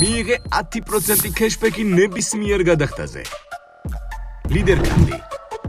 მიიღე 10% ქეშბექი ნებისმიერ გადახდაზე. ლიდერქარდი.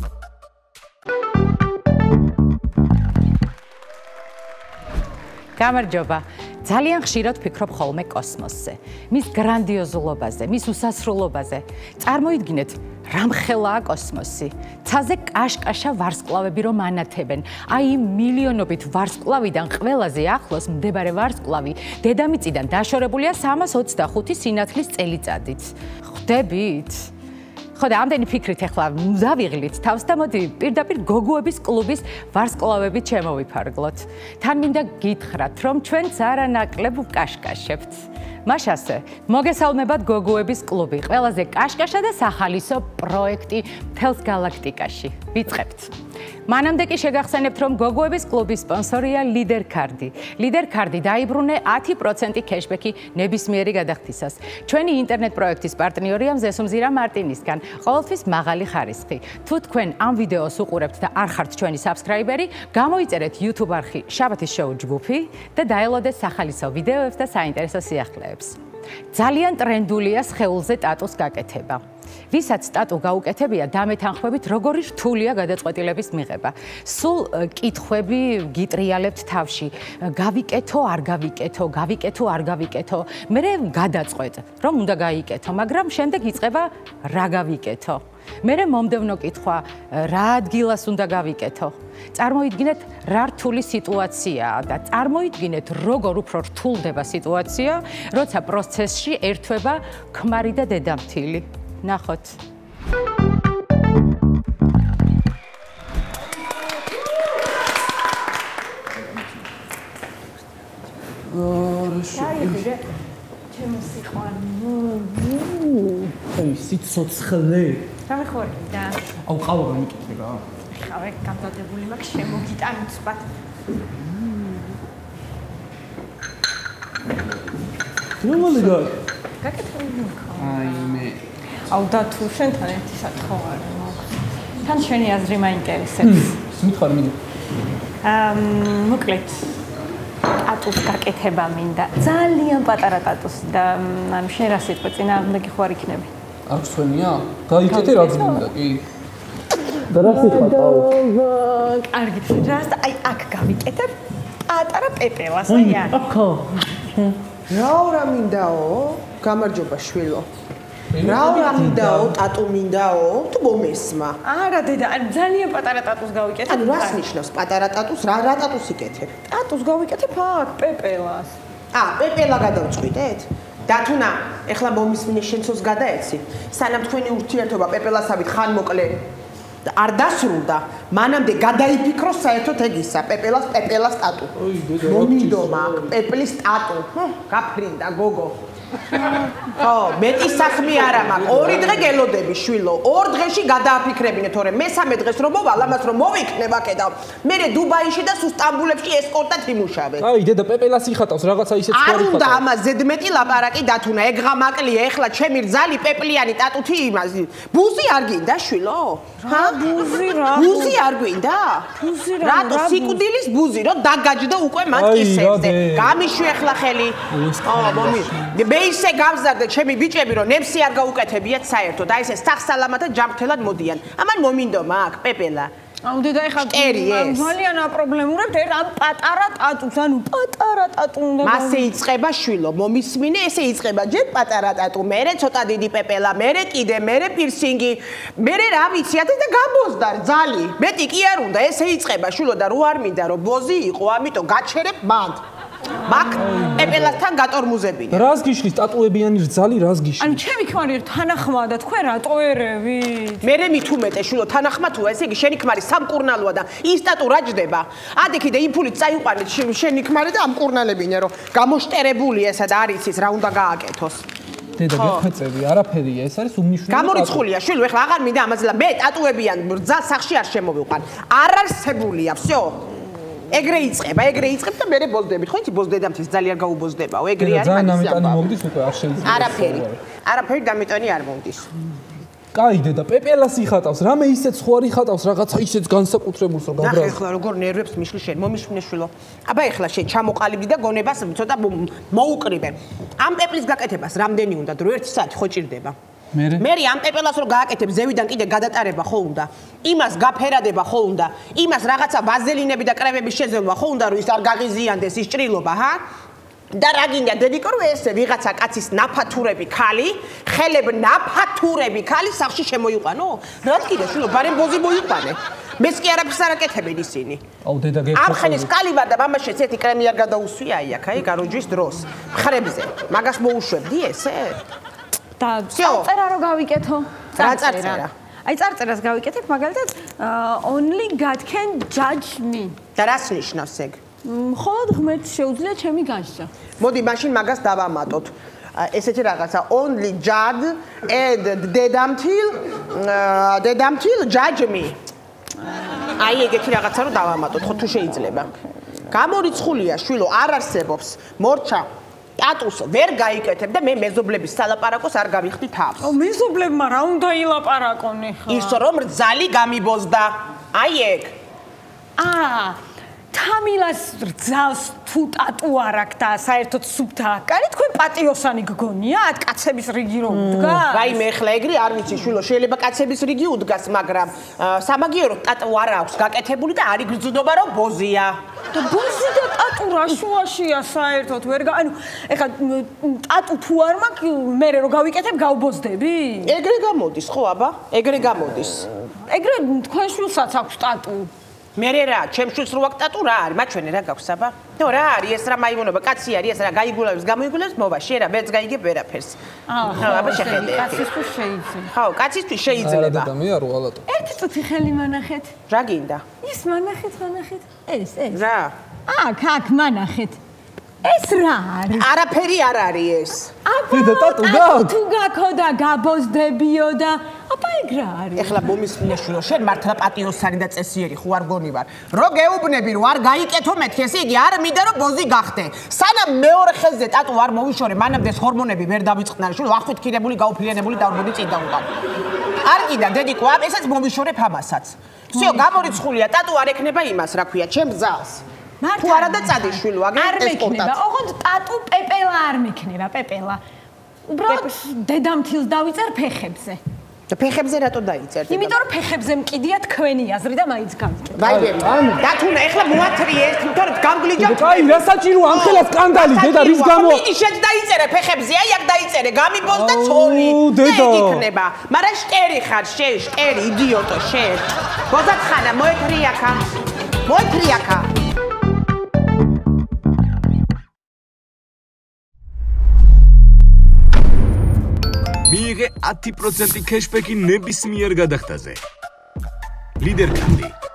გამარჯობა. ძალიან ხშირად ვფიქრობ ხოლმე კოსმოსზე, მის გრანდიოზულობაზე, მის უსასრულობაზე. წარმოიდგინეთ, რამხელაა კოსმოსი. ცაზე კაშკაშა ვარსკვლავები რომ ანათებენ. აი იმ მილიონობით ვარსკვლავიდან ყველაზე ახლოს მდებარე ვარსკვლავი დედამიწიდან დაშორებულია 325 სინათლის წელიწადით. ხვდებით? ხო და ამდენი ფიქრით ახლა დავიღლით თავს და მოდი პირდაპირ გოგოების კლუბის ვარსკვლავებით შემოვიფარგლოთ. თან მინდა გითხრათ, რომ ჩვენც არანაკლებ ვკაშკაშებთ. მაშასე, მოგესალმებათ გოგოების კლუბი, ყველაზე კაშკაშა და სახალისო პროექტი მთელს გალაქტიკაში. ვიწყებთ. მანამდე კი შეგახსენებთ, რომ გოგოების კლუბის სპონსორია ლიდერქარდი. ლიდერქარდი დაიბრუნე 10% ქეშბექი ნებისმიერი გადახდისას. ჩვენი ინტერნეტ პროექტის პარტნიორია მზესუმზირა მარტინისგან, ყოველთვის მაღალი ხარისხი. თუ თქვენ ამ ვიდეოს უყურებთ და არ ხართ ჩვენი საბსკრაიბერი, გამოიწერეთ YouTube არხი შაბათის შოუ ჯგუფი და დაელოდეთ სახალისო ვიდეოებს და საინტერესო სიახლეებს. ძალიან ტრენდულია სხეულზე ტატუს გაკეთება. ვისაც ტატუ გაუკეთებია, დამეთანხმებით, როგორი რთულია გადაწყვეტილების მიღება. სულ კითხვები გიტრიალებთ თავში. გავიკეთო, არ გავიკეთო, გავიკეთო, არ გავიკეთო. მერე გადაწყვეტ, რომ უნდა გაიკეთო, მაგრამ შემდეგ იწყება რა გავიკეთო. მერე მომდევნო კითხვა, რა ადგილას უნდა გავიკეთო. წარმოიდგინეთ, რა რთული სიტუაციაა და წარმოიდგინეთ, როგორ უფრო რთულდება სიტუაცია, როცა პროცესში ერთვება ქმარი და დედამთილი. ნახოთ. ჩემო სიყვარული. აი, სიცოცხლე. გამიხორი და. აუ, ყავა გამიკეთე რა. ხავე გამდადებული მაქვს შემოგიტანი ცბად. რომელი გაკეთებული მქონდა. აი მე. აუ და თუ შენთან ერთი სათხოვარი მაქვს. თან შენი აზრი მაინტერესებს. მითხარ მიდი. მოკლედ ტატუს გაკეთება მინდა. ძალიან პატარა ტატუს და ანუ შენ რა სიტყვა წინააღმდეგი ხوار იქნები. არ გსვენია? გაიკეთე რაც მინდა, კი. და რა სიტყვა ყავ? კარგი, რას აი აქ გავიკეთებ პატარა პეპელას აი აქ. აკა. რა მინდაო? გამარჯობა შვილო. რა მინდაო? ტატუ მინდაო? თუ მომესმა? არა დედა, ძალიან პატარა ტატუს გავიკეთებ. ანუ რას ნიშნავს პატარა ტატუს? რა ტატუს იკეთებ? ტატუს გავიკეთებ აქ პეპელას. პეპელა გადავწყვიტეთ? დათუნა, ეხლა მომისმინე შენცოს გადაეცი. სანამ თქვენი ურთიერთობა პეპელასავით ხანმოკლე არ დასრულდა, მანამდე გადაიფიქრო საერთოდ ეგისა, პეპელას ტატუ. მომიდომა, პეპლის ტატუ. გაფრინდა გოგო. ხო, მეტი საქმე არა მაქვს. 2 დღე გელოდები შვილო. 2 დღეში გადააფიქრებინე, თორე მესამე დღეს რომ მოვალ, ამას რომ მოვიქნებ აქედა. მერე დუბაიში და სტამბულებში ესკორტად იმუშავე. აი, დედა პეპელას იხატავს, რაღაცა ისეთ არ უნდა ამას ზედმეტი ლაპარაკი დათუნა, ეგღა მაკლია, ეხლა ჩემი რძალი პეპლიანი ტატუთი იმაზი. ბუზი არ გინდა შვილო? ჰა? ბუზი არ გვინდა? რატო სიკვდილის ბუზი, რომ დაგაჯდა უკვე მათ კისერზე. გამიშვი ეხლა ხელი. მომი. მე ისე გავზარდე ჩემი ბიჭები, რომ ნემსი არ გაუკეთებიათ საერთოდ. აი ესე სახსალამათად ჯანმრთელად მოდიან. ამან მომინდომა აქ პეპელა. აუ დედა ეხლა ძალიან აპრობლემურებთ ამ პატარა ტატუს, ანუ პატარა ტატუ უნდა. მასე იწყება შვილო, მომისმინე, ესე იწყება ჯერ პატარა ტატუ, მერე ცოტა დიდი პეპელა, მერე კიდე, მერე პირსინგი, მერე რა ვიციათ და გამბოზდა რძალი. მეტი კი არ უნდა, ესე იწყება შვილო და რო არ მინდა რომ ბოზი იყო, ამიტომ გაჩერებ მანდ. მაგ პეპელასთან გატორმუზებინე. რას გიშლის ტატუებიანი რძალი, რას გიშლის? ანუ ჩემი ქმარი თანახმა და თქვენ რატო ერევით? მერე მით უმეტე შვილო, თანახმა თუა, ესე იგი შენი ქმარი სამკურნალოა და ის ტატუ რა ჯდება? ადიქი და იმ ფულით წაიყვანეთ შენი ქმარი და ამკურნალებინე, რომ გამოშტერებულია ესა და არის ის რა უნდა გააკეთოს. დედა გეხვეწები, არაფერია, ეს არის უმნიშვნელო. გამორიცხულია შვილო, ეხლა აღარ მინდა ამაზე და მე ტატუებიან რძალ სახში არ შემოვიყვან. არ არსებულია, всё. ეგრე იწყება და მერე ბოზდებით. ხო იცი ბოზდედამთის ძალიან გაუბოზდებაო, ეგრე არის. ძალიან ამიტანი მომდის უკვე არ შეიძლება. არაფერი დამიტანი არ მომდის. კაი დედა, პეპელას იხატავს, რამე ისეთ ხვარი ხატავს, რაღაცა ისეთ განსაკუთრებულს რომ გაბრაზ. ნახე ახლა როგორ ნერვებს მიშლი შენ, მომიშვნეშვილო. აბა ახლა შენ ჩამოყალიბდი და გონებას ცოტა მოუკრიბე. ამ პეპლის გაკეთებას რამდენი უნდა დრო 1 საათი ხო ჭირდება? მე ამ პეპელას რო გააკეთებ ზევიდან კიდე გადატარება ხო უნდა. იმას გაფერადება ხო უნდა. იმას რაღაცა ვაზელინები და კრემების შეზელვა ხო უნდა რომ ის არ გაღიზიანდეს ის ჭრილობა, ჰა? და რა გინდა დედიკორო ესე ვიღაცა კაცის ნაფათურები ხალი, ხელებ ნაფათურები ხალი სახში შემოიყვანო? რა თქმა უნდა, ბარემ ბოზი მოიყვანე. მეც კი არაფერს არ აკეთებენ ისინი. აუ დედა გეკეთე. ამ ხელის კალიბარ და მამაშეც ერთი კრემი არ გადაუსვია აქ, აი გაროჯვის დროს. მხრებზე. მაგას მოუშვებდი ესე? და წარწერა რო გავიკეთო. რა წარწერა? აი წარწერას გავიკეთებ, მაგალითად only God can judge me. და რას ნიშნავს ეგ? მხოლოდ ღმერთს შეუძლია ჩემი გაშლა. მოდი მაშინ მაგას დავამატოთ. ესეთი რაღაცა only judge and დედამთილ judge me. აი ეგეთი რაღაცა რო დავამატოთ, ხო თუ შეიძლება. გამორიცხულია შვილო, არ არსებობს. მორჩა ტატუს ვერ გაიკეთებ და მე მეზობლების სალაპარაკოს არ გავიხდი თავს. მეზობლებმა რა უნდა ილაპარაკონ ახლა? ის რომ რძალი გამიბოზდა. აი ეგ. თამილას რძალს თუ ტატუ არ აქვს და საერთოდ სუფთა კარი თქვენ პატიოსანი გგონიათ კაცების რიგი რომ უდგას? რაიმე ახლა ეგრე არ ვიცი შვილო, შეიძლება კაცების რიგი უდგას, მაგრამ სამაგიეროდ ტატუ არ აქვს გაკეთებული და არ იგრძნობა რომ ბოზია. და ბოზი და ტატუ რა შუაშია საერთოდ ვერ ანუ ეხლა ტატუ თუ არ მაქვს მე რო გავიკეთებ გავბოზდები? ეგრე გამოდის ხო აბა? ეგრე გამოდის. ეგრე თქვენ შვილსაც აქვს ტატუ. მე რა, ჩემ შვილს რო აქვს ტატუ რა არის? მაჩვენე რა გაქვს აბა? ნო რა არის ეს რა მაიმუნება, კაცი არის ეს რა გაიგულავს, გამოიგულავს მოვა, შენ რა ვერც გაიგებ ვერაფერს. აბა შეხედე. კაცისთვის შეიძლება. ხო, კაცისთვის შეიძლება. და მე არ უღალატო. ერთი წუთი ხელი მანახეთ. რა გინდა? ის მანახეთ. ეს. რა? აქ მანახეთ. ეს რა არის? არაფერი არ არის ეს. დედა ტატუ გაქვს. თუ გაქო და გაბოზდებიო და აბა ეგ რა არის? ეხლა მომისმინეშვილო, შენ მართლა პატიოსანი და წესიერი ხო არ გონი ვარ? რო გეუბნები რომ არ გაიკეთო მეთქი, ესე იგი არ მინდა რომ ბოზი გახდე. სანამ მეორე ხელზე ტატუ არ მოვიშორე, მანამდე ეს ჰორმონები ვერ დავიწყნარ, შვილო, ახვითქირებული, გაუფლიანებული დავრბოდი წინ დავუყარ. არ კიდა დედიკო, ესაც მომიშორებ ამასაც. всё, გამორიცხულია, ტატუ არ ექნება იმას, რა ქვია, ჩემ ზალს. თუ არა და წადი შვილო, აგერ ესპორტად. ოღონდ ტატუ პეპელა არ მექნება, პეპელა. უბრალოდ დედამთილს დავიწერ ფეხებზე. და ფეხებზე რატო დაიწერდი? იმიტომ რომ ფეხებზე მკიდია თქვენი აზრი და მაინც გავიკეთე. ვაიმე, დათუნა, ეხლა მოათრიე, თუმცა გამგლიჯავ. კაი, რა საჭირო ამ ხელა სკანდალი, დედა, რის გამო? მიდი შენ დაიწერე ფეხებზე, აი აქ დაიწერე, გამიბოზ და ცოლი. დედა. ეგ იქნება. მაგრამ შტერი ხარ, შენ, შტერი, იდიოტო, შენ. ბოზათხანა, მოეთრიაკა. მოეთრიაკა. მიიღე 10% ქეშბექი ნებისმიერ გადახდაზე. ლიდერქარდი